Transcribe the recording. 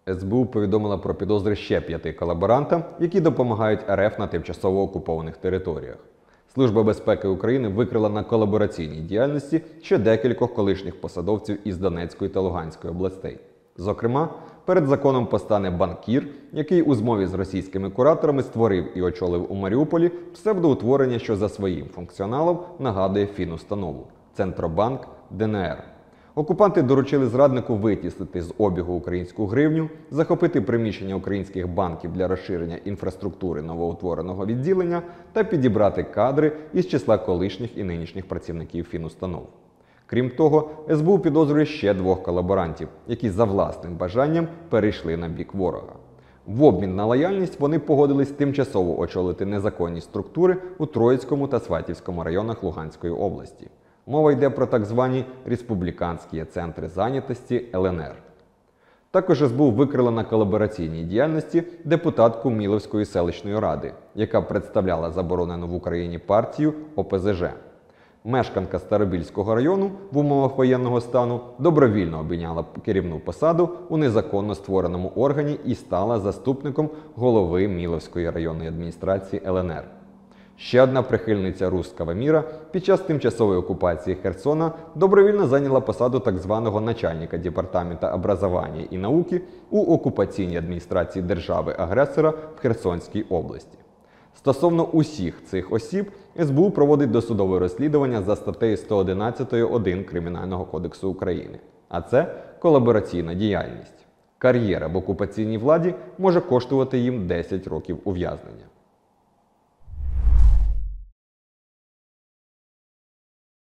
СБУ повідомила про підозри ще 5 колаборантам, які допомагають РФ на тимчасово окупованих територіях. Служба безпеки України викрила на колабораційній діяльності ще декількох колишніх посадовців із Донецької та Луганської областей. Зокрема, перед законом постане банкір, який у змові з російськими кураторами створив і очолив у Маріуполі псевдоутворення, що за своїм функціоналом нагадує фінустанову – Центробанк ДНР. Окупанти доручили зраднику витіснити з обігу українську гривню, захопити приміщення українських банків для розширення інфраструктури новоутвореного відділення та підібрати кадри із числа колишніх і нинішніх працівників фінустанов. Крім того, СБУ підозрює ще 2 колаборантів, які за власним бажанням перейшли на бік ворога. В обмін на лояльність вони погодились тимчасово очолити незаконні структури у Троїцькому та Сватівському районах Луганської області. Мова йде про так звані республіканські центри зайнятості ЛНР. Також СБУ викрила на колабораційній діяльності депутатку Міловської селищної ради, яка представляла заборонену в Україні партію ОПЗЖ. Мешканка Старобільського району в умовах воєнного стану добровільно обійняла керівну посаду у незаконно створеному органі і стала заступником голови Міловської районної адміністрації ЛНР. Ще одна прихильниця руського міра під час тимчасової окупації Херсона добровільно зайняла посаду так званого начальника департаменту образування і науки у окупаційній адміністрації держави-агресора в Херсонській області. Стосовно усіх цих осіб, СБУ проводить досудове розслідування за статтею 111.1 Кримінального кодексу України. А це колабораційна діяльність. Кар'єра в окупаційній владі може коштувати їм 10 років ув'язнення.